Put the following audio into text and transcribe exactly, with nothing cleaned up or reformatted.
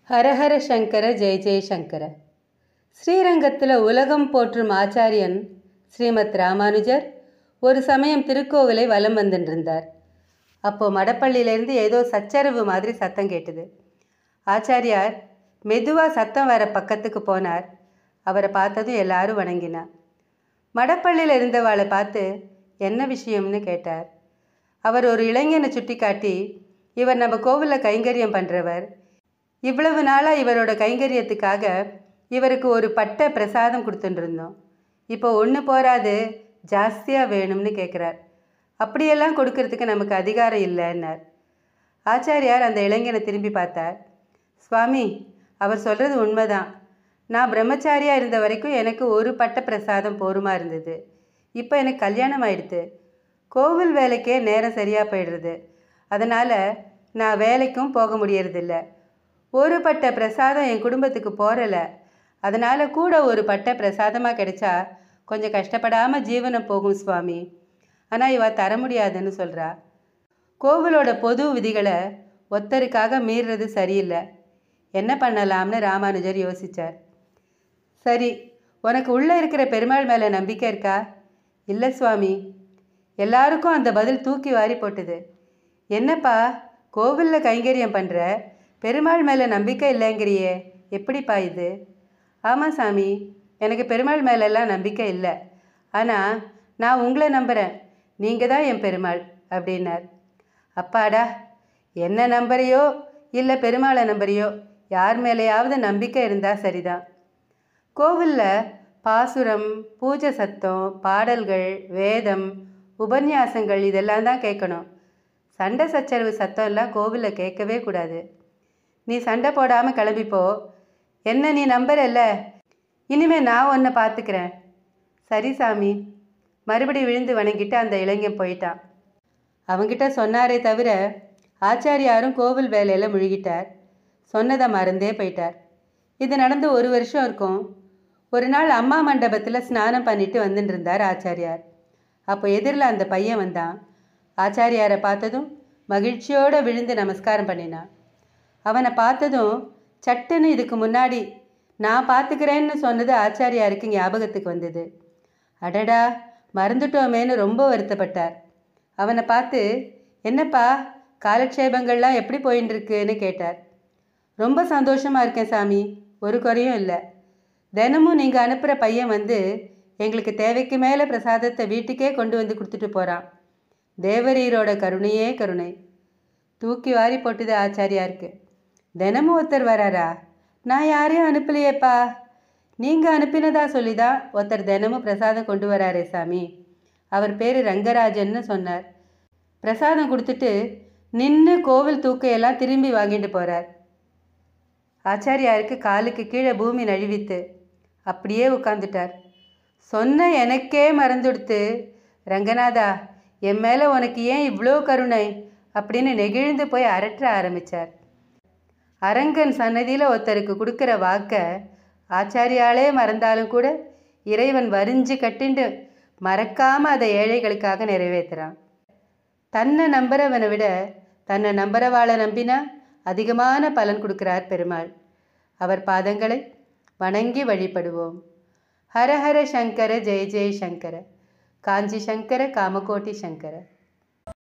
ஹரஹர சங்கர ஜெய ஜெயசங்கர. ஸ்ரீரங்கத்தில் உலகம் போற்றும் ஆச்சாரியன் ஸ்ரீமத் ராமானுஜர் ஒரு சமயம் திருக்கோவிலை வலம் வந்துருந்தார். அப்போது மடப்பள்ளியிலேருந்து ஏதோ சச்சரவு மாதிரி சத்தம் கேட்டுது. ஆச்சாரியார் மெதுவாக சத்தம் வர பக்கத்துக்கு போனார். அவரை பார்த்ததும் எல்லாரும் வணங்கினார். மடப்பள்ளியில் இருந்தவாளை பார்த்து என்ன விஷயம்னு கேட்டார். அவர் ஒரு இளைஞனை சுட்டி காட்டி, இவர் நம்ம கோவிலில் கைங்கரியம் பண்ணுறவர், இவ்வளவு நாளாக இவரோட கைங்கரியத்துக்காக இவருக்கு ஒரு பட்டை பிரசாதம் கொடுத்துட்டுருந்தோம், இப்போ ஒன்று போராது ஜாஸ்தியாக வேணும்னு கேட்குறார். அப்படியெல்லாம் கொடுக்கறதுக்கு நமக்கு அதிகாரம் இல்லைன்னார். ஆச்சாரியார் அந்த இளைஞனை திரும்பி பார்த்தார். சுவாமி, அவர் சொல்கிறது உண்மைதான். நான் பிரம்மச்சாரியாக இருந்த வரைக்கும் எனக்கு ஒரு பட்டை பிரசாதம் போருமா இருந்தது. இப்போ எனக்கு கல்யாணம் ஆயிடுது. கோவில் வேலைக்கே நேரம் சரியாக போயிடுறது. அதனால் நான் வேலைக்கும் போக முடியறதில்ல. ஒரு பட்டை பிரசாதம் என் குடும்பத்துக்கு போகிறலை. அதனால் கூட ஒரு பட்டை பிரசாதமாக கிடைச்சா கொஞ்சம் கஷ்டப்படாமல் ஜீவனம் போகும் சுவாமி. ஆனால் இவ தர முடியாதுன்னு சொல்கிறா. கோவிலோட பொது விதிகளை ஒத்தருக்காக மீறுறது சரியில்லை. என்ன பண்ணலாம்னு ராமானுஜர் யோசித்தார். சரி, உனக்கு உள்ளே இருக்கிற பெருமாள் மேலே நம்பிக்கை இருக்கா? இல்லை சுவாமி. எல்லாருக்கும் அந்த பதில் தூக்கி வாரி போட்டுது. என்னப்பா, கோவிலில் கைங்கரியம் பண்ணுற, பெருமாள் மேலே நம்பிக்கை இல்லைங்கிறியே, எப்படிப்பா இது? ஆமாம் சாமி, எனக்கு பெருமாள் மேலெல்லாம் நம்பிக்கை இல்லை. ஆனால் நான் உங்களை நம்புகிறேன். நீங்கள் தான் என் பெருமாள் அப்படின்னார். அப்பாடா, என்ன நம்புறையோ இல்லை பெருமாளை நம்புறியோ, யார் மேலேயாவது நம்பிக்கை இருந்தால் சரிதான். கோவிலில் பாசுரம், பூஜை சத்தம், பாடல்கள், வேதம், உபன்யாசங்கள் இதெல்லாம் தான் கேட்கணும். சண்டை சச்சரவு சத்தம் எல்லாம் கோவிலில் கேட்கவே கூடாது. நீ சண்டை போடாமல் கிளம்பிப்போ. என்ன நீ நம்புறல்ல, இனிமேல் நான் உன்னை பார்த்துக்கிறேன். சரி சாமி. மறுபடி விழுந்து வணங்கிட்டு அந்த இளைஞன் போயிட்டான். அவங்கிட்ட சொன்னாரே தவிர ஆச்சாரியாரும் கோவில் வேலையில் முழுகிட்டார். சொன்னதை மறந்தே போயிட்டார். இது நடந்து ஒரு வருஷம் இருக்கும். ஒரு நாள் அம்மா மண்டபத்தில் ஸ்நானம் பண்ணிட்டு வந்துட்டு இருந்தார் ஆச்சாரியார். அப்போ எதிரில் அந்த பையன் வந்தான். ஆச்சாரியாரை பார்த்ததும் மகிழ்ச்சியோடு விழுந்து நமஸ்காரம் பண்ணினான். அவனை பார்த்ததும் சட்டுன்னு இதுக்கு முன்னாடி நான் பார்த்துக்கிறேன்னு சொன்னது ஆச்சாரியாருக்கு ஞாபகத்துக்கு வந்தது. அடடா, மறந்துட்டோமேன்னு ரொம்ப வருத்தப்பட்டார். அவனை பார்த்து, என்னப்பா காலக்ஷேபங்கள்லாம் எப்படி போயின்னு இருக்குன்னு கேட்டார். ரொம்ப சந்தோஷமாக இருக்கேன் சாமி, ஒரு குறையும் இல்லை. தினமும் நீங்கள் அனுப்புகிற பையன் வந்து எங்களுக்கு தேவைக்கு மேலே பிரசாதத்தை வீட்டுக்கே கொண்டு வந்து கொடுத்துட்டு போகிறான். தேவரீரோட கருணையே கருணை. தூக்கி வாரி போட்டுது ஆச்சாரியாருக்கு. தினமும் ஒருத்தர் வராரா? நான் யாரையும் அனுப்பலையேப்பா. நீங்கள் அனுப்பினதா சொல்லி தான் ஒருத்தர் தினமும் பிரசாதம் கொண்டு வராரே சாமி. அவர் பேர் ரங்கராஜன்னு சொன்னார். பிரசாதம் கொடுத்துட்டு நின்று கோவில் தூக்கையெல்லாம் திரும்பி வாங்கிட்டு போகிறார். ஆச்சாரியாருக்கு காலுக்கு கீழே பூமி நழுவித்து அப்படியே உட்காந்துட்டார். சொன்ன எனக்கே மறந்துடுத்து. ரங்கநாதா, என் மேலே உனக்கு ஏன் இவ்வளோ கருணை அப்படின்னு நெகிழ்ந்து போய் அரற்ற ஆரம்பித்தார். அரங்கன் சன்னதியில் ஒருத்தருக்கு கொடுக்குற வாக்கை ஆச்சாரியாலே மறந்தாலும் கூட இறைவன் வரிஞ்சு கட்டிண்டு மறக்காமல் அதை ஏழைகளுக்காக நிறைவேற்றுறான். தன்னை நம்புறவனை விட தன்னை நம்புறவாளை நம்பினா அதிகமான பலன் கொடுக்கிறார் பெருமாள். அவர் பாதங்களை வணங்கி வழிபடுவோம். ஹரஹர சங்கர ஜெய ஜெய சங்கர. காஞ்சி சங்கர காமகோட்டி சங்கர.